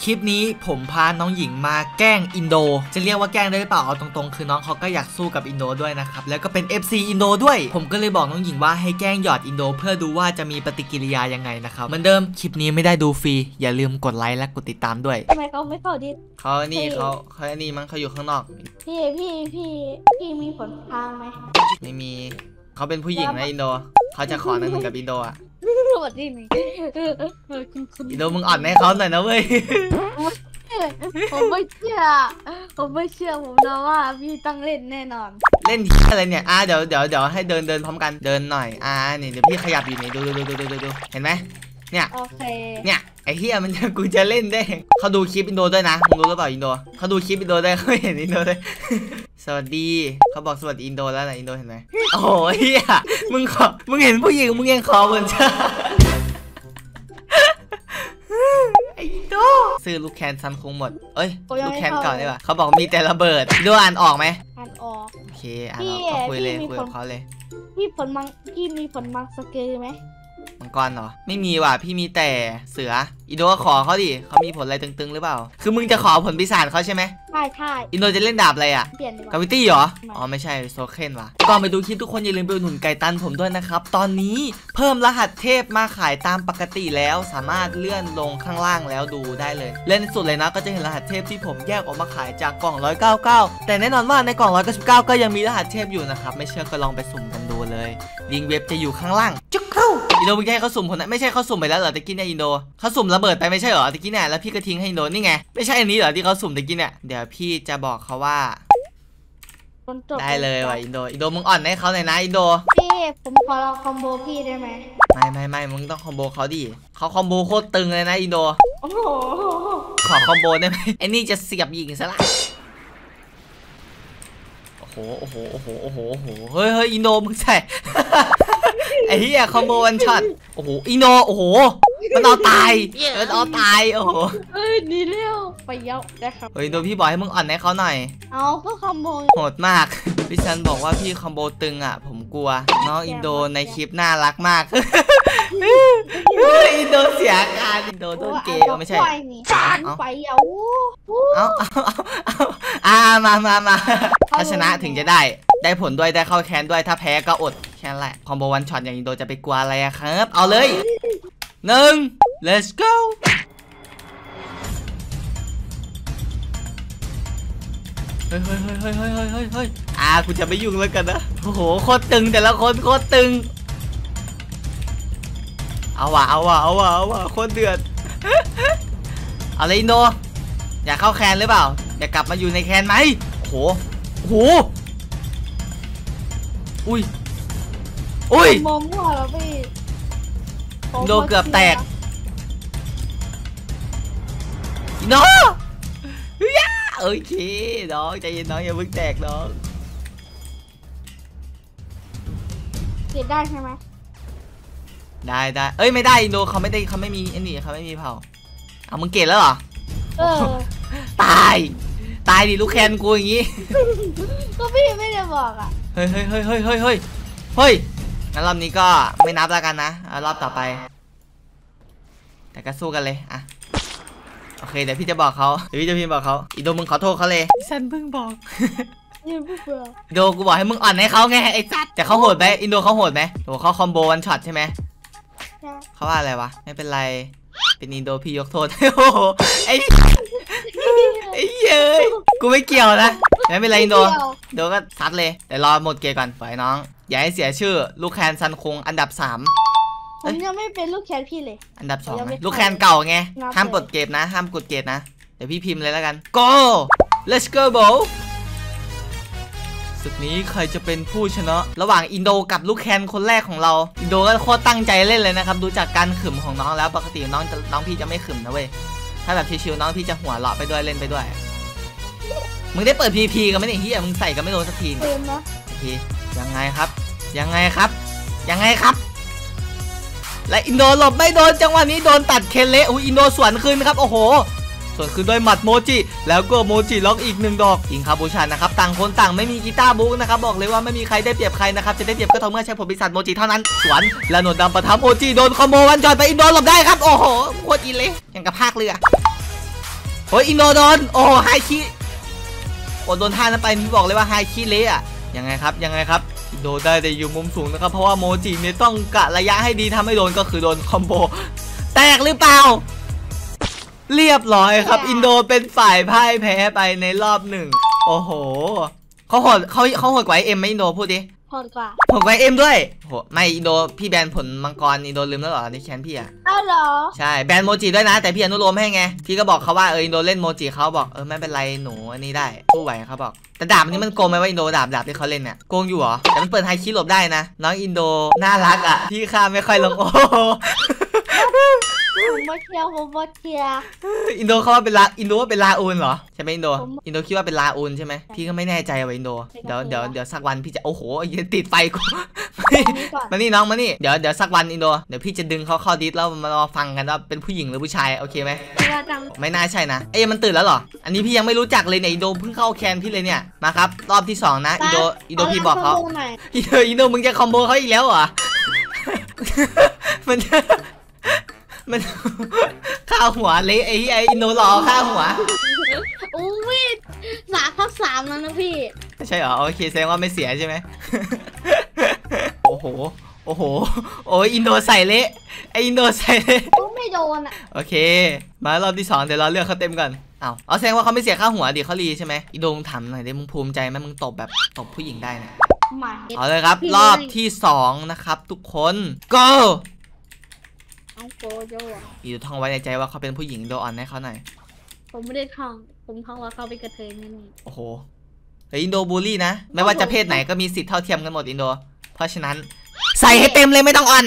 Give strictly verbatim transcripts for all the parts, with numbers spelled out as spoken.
ลิปนี้ผมพาน้องหญิงมาแกล้งอินโดจะเรียกว่าแกล้งได้หรือเปล่าเอาตรงๆคือน้องเขาก็อยากสู้กับอินโดด้วยนะครับแล้วก็เป็น เอฟ ซี อินโดด้วยผมก็เลยบอกน้องหญิงว่าให้แกล้งหยอดอินโดเพื่อดูว่าจะมีปฏิกิริยายังไงนะครับเหมือนเดิมคลิปนี้ไม่ได้ดูฟรีอย่าลืมกดไลค์และกดติดตามด้วยทำไมเขาไม่เข้าดิเขานี่เขาเขาอันนี้มั้งเขาอยู่ข้างนอกพี่พี่พี่พี่มีผลทางไหมไม่มีเขาเป็นผู้หญิงนะอินโดเขาจะขอหนึ่งกับอินโดอ่ะสวัสดีนี่อินโดมึงอ่อนให้เขาหน่อยนะเว้ยผมไม่เชื่อผมไม่เชื่อผมนะว่าพี่ต้องเล่นแน่นอนเล่นอะไรเนี่ยอ่าเดี๋ยวเดี๋ยวเดี๋ยวให้เดินเดินพร้อมกันเดินหน่อยอ่านี่เดี๋ยวพี่ขยับอยู่นี่ดูดูดูดูดูดูเห็นไหมเนี่ยโอเคเนี่ยไอ้เฮียมันจะกูจะเล่นได้เขาดูคลิปอินโดด้วยนะมึงรู้หรือเปล่าอินโดเขาดูคลิปอินโดได้เขาเห็นอินโดได้สวัสดีเขาบอกสวัสดีอินโดแล้วนะอินโดเห็นไหมโอ้ยเฮียมึงขอมึงเห็นผู้หญิงมึงยังขอเหมือนจ้าไอ้อินโดซื้อลูกแคนซันคงหมดเอ้ยลูกแคนก่อนดีกว่าเขาบอกมีแต่ระเบิดดูอ่านออกไหมอ่านออกโอเคอ่านออกคุยเลยคุยกับเขาเลยพี่ผลมังพี่มีผลมังสเกลไหมมังกรเหรอไม่มีว่ะพี่มีแต่เสืออินโดก็ขอเขาดิเขามีผลอะไรตึงๆหรือเปล่าคือมึงจะขอผลปีศาจเขาใช่ไหมใช่ใช่อินโดจะเล่นดาบอะไรอ่ะเปลี่ยนดีกว่ากาวิตี้เหรออ๋อไม่ใช่โซเคนว่ะก่อนไปดูคลิปทุกคนอย่าลืมไปอุดหนุนไก่ตันผมด้วยนะครับตอนนี้เพิ่มรหัสเทพมาขายตามปกติแล้วสามารถเลื่อนลงข้างล่างแล้วดูได้เลยเล่นสุดเลยนะก็จะเห็นรหัสเทพที่ผมแยกออกมาขายจากกล่องหนึ่งร้อยเก้าสิบเก้าแต่แน่นอนว่าในกล่องหนึ่งร้อยเก้าสิบเก้าก็ยังมีรหัสเทพอยู่นะครับไม่เชื่อก็ลองไปสุ่มกันดูเลยลิงก์เว็บจะอยู่ข้างล่างจุ๊กเข้าอินโดมึงจะให้เขาสุ่มผลไม่ใช่เขาสุ่มไปแล้วเหรอตะกี้เนี่ยอินโดเขาสุ่มระเบิดไปไม่ใช่เหรอตะกี้เนี่ยแล้วพี่ก็ทิ้งให้อินโดนี่ไงไม่ใช่อันนี้เหรอที่เขาสุ่มตะกี้เนี่ยเดี๋ยวพี่จะบอกเขาว่าได้เลยว่ะอินโดอินโดมึงอ่อนให้เขาหน่อยนะอินโดพี่ผมขอลองคอมโบพี่ได้ไหมไม่ไม่ไม่มึงต้องคอมโบเขาดิเขาคอมโบโคตรตึงเลยนะอินโดโอ้โหขอคอมโบได้ไหมไอ้นี่จะเสียบยิงซะละโอ้โหโอ้โหโอ้โหโอ้โหโอ้โหเฮ้ยเฮ้ยอินโดมึงใส่ไอ้เหี้ยคอมโบวันช็อตโอ้โหอินโดโอ้โหมันเอาตายมันเอาตายโอ้โหเฮ้ยดีเร็วไปเยอะนะครับเฮ้ยโดพี่บอกให้มึงอ่อนให้เขาหน่อยเอาก็คอมโบโหดมากพี่ซันบอกว่าพี่คอมโบตึงอ่ะผมกลัวน้องอินโดในคลิปน่ารักมากอินโดเสียการอินโดโดนเกย์ไม่ใช่เอาไปเอาเอาเอาเอาอ่ามามามาถ้าชนะถึงจะได้ได้ผลด้วยได้เข้าแคนด้วยถ้าแพ้ก็อดแค่นั้นแหละคอมโบวันช็อตอย่างอินโดจะไปกลัวอะไรครับเอาเลยหนึ่ง let's go เฮ้ยเฮ้ยเฮ้ยเฮ้ยเฮ้ยเฮ้ยเฮ้ยอ่ากูจะไม่ยุ่งแล้วกันนะโอ้โหโคตรตึงแต่ละคนโคตรตึงเอาว่ะเอาว่ะเอาว่ะเอาว่ะโคตรเดือดเอาเลยอินโดอยากเข้าแคนหรือเปล่าอยากกลับมาอยู่ในแคนไหมโอ้โหโอ้โหอุ้ยอุ้ยมองหัวแล้วพี่โดเกือบแตกโนย่าโอเคน้องใจเย็นน้องอย่าเพิ่งแตกน้องเก็บได้ใช่ไหมได้ได้เอ้ยไม่ได้อินโดเขาไม่ได้เขาไม่มีไอ้นี่เขาไม่มีเผาเอามึงเก็บแล้วเหรอเออตายตายดิลูกแคนกูอย่างงี้ก็พี่ไม่ได้บอกอ่ะเฮ้ยเฮ้ยเฮ้ยเฮ้ยเฮ้ยเฮ้ยเฮ้ยงั้นรอบนี้ก็ไม่นับแล้วกันนะรอบต่อไปแต่ก็สู้กันเลยอะโอเคเดี๋ยวพี่จะบอกเขาเดี๋ยวพี่จะพิมพ์บอกเขาอินโดมึงขอโทษเขาเลยฉันเพิ่งบอกอินโดกูบอกให้มึงอ่อนให้เขาไงไอ้สัตว์แต่เขาโหดไหมอินโดเขาโหดไหมโหเขาคอมโบวันช็อตใช่ไหมเขาว่าอะไรวะไม่เป็นไรเป็นอินโดพี่ยกโทษโอ้โหไอ้ไอ้เย้ยกูไม่เกี่ยวนะไม่เป็นไรอินโดเดี๋ยวก็ซัดเลยแต่รอหมดเกมก่อนปล่อยน้องอย่าให้เสียชื่อลูกแคนซันคงอันดับสามผมยังไม่เป็นลูกแคนพี่เลยอันดับสองลูกแคนเก่าไงห้ามกดเกมนะห้ามกดเกมนะเดี๋ยวพี่พิมพ์เลยแล้วกัน go let's go bro ศึกนี้ใครจะเป็นผู้ชนะระหว่างอินโดกับลูกแคนคนแรกของเราอินโดก็โคตรตั้งใจเล่นเลยนะครับดูจากการขึมของน้องแล้วปกติน้องน้องพี่จะไม่ขึมนะเว้ยถ้าแบบชิวๆน้องพี่จะหัวเราะไปด้วยเล่นไปด้วยมึงได้เปิด พี พี กันไหมเนี่ยเฮียมึงใส่กันไม่โดนสักทีโอเคยังไงครับยังไงครับยังไงครับและอินโดหลบไม่โดนจังหวะนี้โดนตัดเคนเละอุ้ยอินโดสวนคืนครับโอ้โหสวนคืนด้วยหมัดโมจิแล้วก็โมจิล็อกอีกหนึ่งดอกยิงคาบูชานะครับต่างคนต่างไม่มีกีตาร์บุ๊กนะครับบอกเลยว่าไม่มีใครได้เปรียบใครนะครับจะได้เปรียบก็ต่อเมื่อใช้ผลปีศาจโมจิเท่านั้นสวนแล้วหนวดดำประทับโมจิโดนคอมโบวันจอดไปอินโดหลบได้ครับโอ้โหโคตรอินเลยอย่างกับภาคเรือโอ้ยอินโดโดนโอ้ไฮคิโอ้โดนท่านั้นไปพี่บอกเลยว่าไฮคิเละอะยังไงครับยังไงครับอินโดได้แต่อยู่มุมสูงนะครับเพราะว่าโมจิเนี่ยต้องกะระยะให้ดีทำให้โดนก็คือโดนคอมโบแตกหรือเปล่าเรียบร้อยครับอินโดเป็นฝ่ายพ่ายแพ้ไปในรอบหนึ่งโอ้โหเขาโหดเขาเขาโหดกว่าเอ็มไหมอินโดพูดดิโหดกว่าโหดกว่าเอ็มด้วยโหไม่อินโดพี่แบนผลมังกรอินโดลืมแล้วเหรอในแคนพี่อะอ้าวเหรอใช่แบนโมจิด้วยนะแต่พี่อนุโลมให้ไงพี่ก็บอกเขาว่าเอออินโดเล่นโมจิเขาบอกเออไม่เป็นไรหนูอันนี้ได้สู้ไหวเขาบอกแต่ดาบนี้มันโกงไหมว่าอินโดดาบดาบที่เขาเล่นเนี่ยโกงอยู่เหรอแต่มันเปิดไฮคิหลบได้นะน้องอินโดน่ารักอ่ะพี่ข้าไม่ค่อยลงโอ้ผมมาเชียร์ผมมาเชียร์อินโดเขาว่าเป็นลาอินโดว่าเป็นลาอูนเหรอใช่ไหมอินโดอินโดคิดว่าเป็นลาอูนใช่ไหมพี่ก็ไม่แน่ใจว่าอินโดเดี๋ยวเดี๋ยวเดี๋ยวสักวันพี่จะโอ้โหยืนติดไฟกูมานี่น้องมานี่เดี๋ยวเดี๋ยวสักวันอินโดเดี๋ยวพี่จะดึงเขาเข้าดิสแล้วมาฟังกันว่าเป็นผู้หญิงหรือผู้ชายโอเคไหมไม่น่าใช่นะเอ้ยมันตื่นแล้วเหรออันนี้พี่ยังไม่รู้จักเลยเนี่ยอินโดเพิ่งเข้าแคนพี่เลยเนี่ยมาครับรอบที่สองนะอินโดอินโดพี่บอกเขาอินโดอินโดมึงจะคอมโบเขาอีกแล้วเหรอมันมันข้าหัวเละไอ้ไอ้อินโดรอข้าหัวอู้วิสามทับสามแล้วนะพี่ใช่เหรอโอเคแสดงว่าไม่เสียใช่ไหมโอ้โหโอ้โหโอ้ยอินโดใส่เละไออินโดใส่เละไม่โดนอ่ะโอเคมารอบที่สองเดี๋ยวเราเลือกเขาเต็มก่อนเอาเอาแสดงว่าเขาไม่เสียค่าหัวดิเขารีใช่ไหมอินโดมึงถามหน่อยดิมึงภูมิใจไหมมึงตบแบบตบผู้หญิงได้เนี่ยเอาเลยครับรอบที่สองนะครับทุกคน goอีดูท่องไว้ในใจว่าเขาเป็นผู้หญิงโดอ่อนให้เขาหน่อยผมไม่ได้ท่องผมท่องว่าเขาเป็นกระเทยนี่โอ้โหเฮ้ยอินโดบูลลี่นะไม่ว่าจะเพศไหนก็มีสิทธิ์เท่าเทียมกันหมดอินโดเพราะฉะนั้นใส่ให้เต็มเลยไม่ต้องอ่อน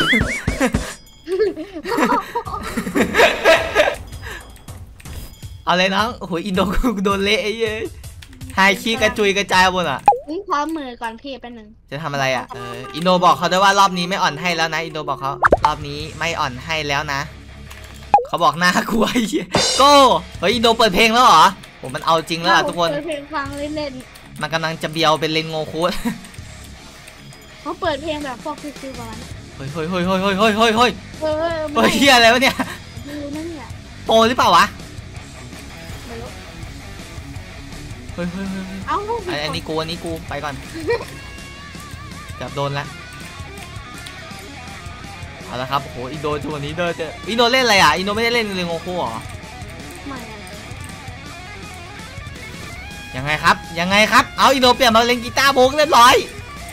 เอาเลยน้องโอ้โหอินโดโดนเละไอ้เย้ไฮคีกระจุยกระจายบนอ่ะนี่พร้อมมือก่อนพี่เป็นหนึ่งจะทำอะไรอ่ะเอออินโดบอกเขาด้วยว่ารอบนี้ไม่อ่อนให้แล้วนะอินโดบอกเขารอบนี้ไม่อ่อนให้แล้วนะเขาบอกน่ากลัวโก้เฮ้ยอินโดเปิดเพลงแล้วเหรอผมมันเอาจริงแล้วทุกคนเปิดเพลงฟังเล่นๆมันกำลังจะเบียวเป็นเลนโงคุเขาเปิดเพลงแบบพวกซิวๆประมาณเฮ้ยเฮ้ยเฮ้ยเฮ้ยเฮ้ยเฮ้ยเฮ้ยเฮ้ยเฮ้ยเฮ้ยเฮียอะไรวะเนี่ยโปรหรือเปล่าวะเฮ้ยเฮ้ยเฮ้ยเอาอันนี้กูอันนี้กูไปก่อนจับโดนแล้วเอาละครับโอ้โหอินโดตัวนี้เด้อเจออินโดเล่นอะไรอ่ะอินโดไม่ได้เล่นเรื่องโงคุหรอไม่ยังไงครับยังไงครับเอาอินโดเปลี่ยนมาเล่นกีตาร์โบกเรียบร้อย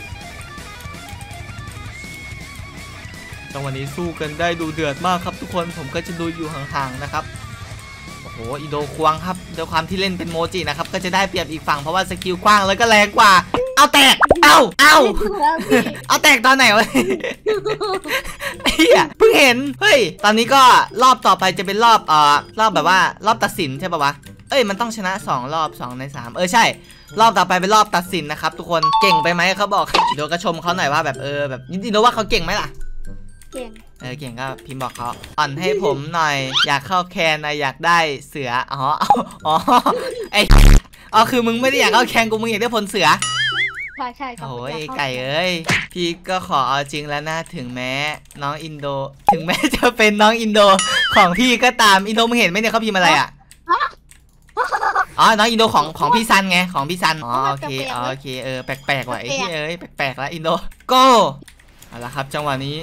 จังหวะนี้สู้กันได้ดูเดือดมากครับทุกคนผมก็จะดูอยู่ห่างๆนะครับโอ้โหอินโดควงครับด้วยความที่เล่นเป็นโมจินะครับก็จะได้เปรียบอีกฝั่งเพราะว่าสกิลกว้างแล้วก็แรงกว่าเอาแตกเอาเอาเอาแตกตอนไหนวะเฮียเพิ่งเห็นเฮ้ยตอนนี้ก็รอบต่อไปจะเป็นรอบเอ่อรอบแบบว่ารอบตัดสินใช่ป่าวะเอ้ยมันต้องชนะสองรอบสองในสามเออใช่รอบต่อไปเป็นรอบตัดสินนะครับทุกคนเก่งไปไหมเขาบอกอินโดก็ชมเขาหน่อยว่าแบบเออแบบอินโดว่าเขาเก่งไหมล่ะเก่งเออเก่งก็พิมพ์บอกเขาอ่อนให้ผมหน่อยอยากเข้าแคนนะอยากได้เสืออ๋ออ๋อไออ๋อคือมึงไม่ได้อยากเข้าแคนกูมึงอยากได้ผลเสือใช่ใช่โอ้ยไก่เอ้ยพี่ก็ขอเอาจริงแล้วนะถึงแม้น้องอินโดถึงแม้จะเป็นน้องอินโดของพี่ก็ตามอินโดมึงเห็นไหมเนี่ยเขาพิมพ์อะไรอ่ะอ๋อน้องอินโดของของพี่ซันไงของพี่ซันอ๋อโอเคโอเคเออแปลกๆว่ะไอ้เอ้ยแปลกๆแล้วอินโดโก้เอาละครับจังหวะนี้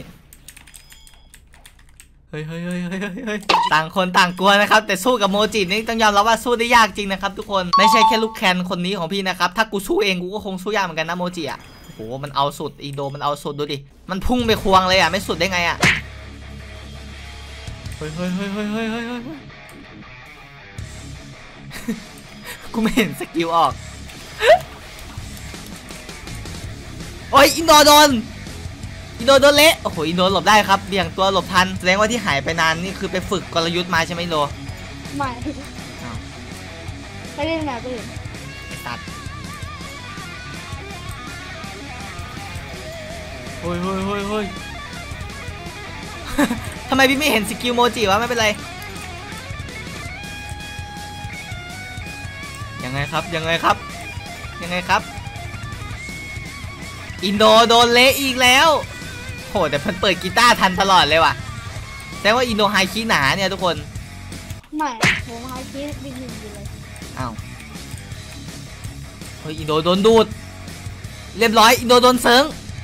เฮ้ยเฮ้ยเฮ้ยเฮ้ยเฮ้ยต่างคนต่างกลัวนะครับแต่สู้กับโมจินี่ต้องยอมรับว่าสู้ได้ยากจริงนะครับทุกคนไม่ใช่แค่ลูกแคนคนนี้ของพี่นะครับถ้ากูสู้เองกูก็คงสู้ยากเหมือนกันนะโมจิอ่ะโอ้โหมันเอาสุดอินโดมันเอาสุดดูดิมันพุ่งไปควงเลยอ่ะไม่สุดได้ไงอ่ะเฮ้ยเฮ้ยเฮ้ยเฮ้ยเฮ้ยเฮ้ยเฮ้ยกูไม่เห็นสกิลออกโอ้ยอินโดโดนอินโดโดนเละโอ้โหอินโดหลบได้ครับเบี่ยงตัวหลบทันแสดงว่าที่หายไปนานนี่คือไปฝึกกลยุทธ์มาใช่ไหมอินโดไม่ไม่ได้มาไปเลยตัดเฮ้ยเฮ้ยเฮ้ยเฮ้ยทำไมพี่ไม่เห็นสกิลโมจิวะไม่เป็นไรยังไงครับยังไงครับยังไงครับอินโดโดนเละอีกแล้วโหแต่มันเปิดกีตาร์ทันตลอดเลยว่ะแสดงว่าอินโดไฮคีหนาเนี่ยทุกคนไม่ผมไฮคิสบินหนึ่งอยู่เลยอ้าวเฮ้ยอินโดโดนดูดเรียบร้อยอินโดโดนเซิง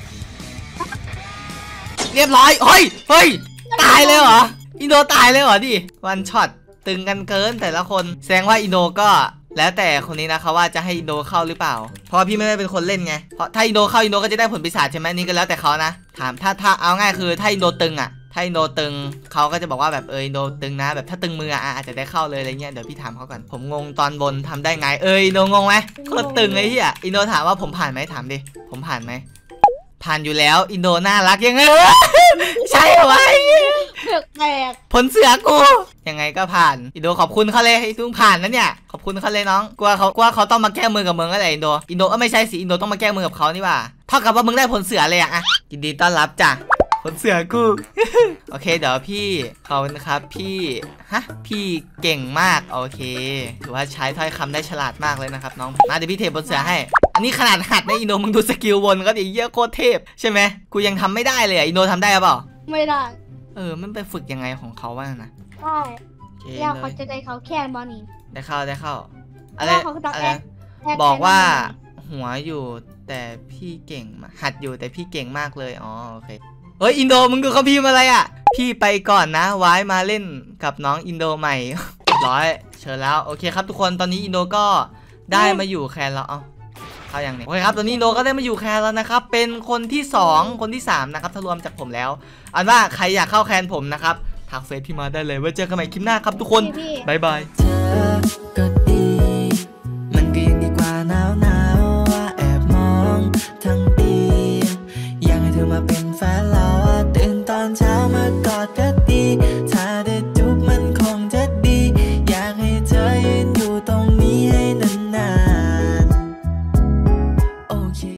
เรียบร้อยเฮ้ยเฮ้ยตายเลยเหรออินโดตายเลยเหรอดิวันช็อตตึงกันเกินแต่ละคนแสดงว่าอินโดก็แล้วแต่คนนี้นะคะว่าจะให้อินโดเข้าหรือเปล่าเพราะพี่ไม่ได้เป็นคนเล่นไงเพราะถ้าอินโดเข้าอินโดก็จะได้ผลปีศาจใช่ไหมนี่ก็แล้วแต่เขานะถามถ้าถ้าเอาง่ายคือถ้าอินโดตึงอ่ะถ้าอินโดตึงเขาก็จะบอกว่าแบบเอออินโดตึงนะแบบถ้าตึงมืออ่ะอาจจะได้เข้าเลยอะไรเงี้ยเดี๋ยวพี่ถามเขาก่อนผมงงตอนบนทำได้ไงเอออินโดงงไหมโคตรตึงไอ้เหี้ยอินโดถามว่าผมผ่านไหมถามดิผมผ่านไหมผ่านอยู่แล้วอินโดน่ารักยังไงใช่ไหมเดือกแตกผลเสือกูยังไงก็ผ่านอินโดขอบคุณเขาเลยให้ทุกผ่านนะเนี่ยขอบคุณเขาเลยน้องกลัวเขากลัวเขาต้องมาแก้มือกับมึงก็เลยอินโดอินโดเออไม่ใช่สิอินโดต้องมาแก้มือกับเขานี่ว่าเท่ากับว่ามึงได้ผลเสือเลยอะอะยินดีต้อนรับจ้ะผลเสือกู โอเคเดี๋ยวพี่ขอบคุณครับพี่ฮะพี่เก่งมากโอเคถือว่าใช้ถ้อยคำได้ฉลาดมากเลยนะครับน้องมาเดี๋ยวพี่เทผลเสือให้อันนี้ขนาดหัดนะอินโดมึงดูสกิลวนก็ดิเยี่ยโคตรเทพใช่ไหมกูยังทำไม่ได้เลยอินโดทำได้หรือเปล่าไม่ได้เออมันไปฝึกยังไงของเขาบ้างนะใช่โอเคแล้วเลเขายจะได้เขาแค่บอนี่ได้เข้าได้เข้าอะไรแล้วเขาก็ต้องอะไรแอดแดบอกว่าแค่นั้นหัวอยู่แต่พี่เก่งมากหัดอยู่แต่พี่เก่งมากเลยอ๋อโอเคเฮ้ยอินโดมึงดูเขาพิมพ์อะไรอ่ะพี่ไปก่อนนะไว้มาเล่นกับน้องอินโดใหม่ ร้อยเชิญแล้วโอเคครับทุกคนตอนนี้อินโดก็ได้มาอยู่แคนแล้วเอ้าเข้ายังเนี่ยโอเคครับตอนนี้อินโดก็ได้มาอยู่แคนแล้วนะครับเป็นคนที่สองคนที่สามนะครับถ้ารวมจากผมแล้วอันว่าใครอยากเข้าแคนผมนะครับทักเฟซพี่มาได้เลยไว้เจอกันใหม่คลิปหน้าครับทุกคนพี่บ๊ายบายเธอก็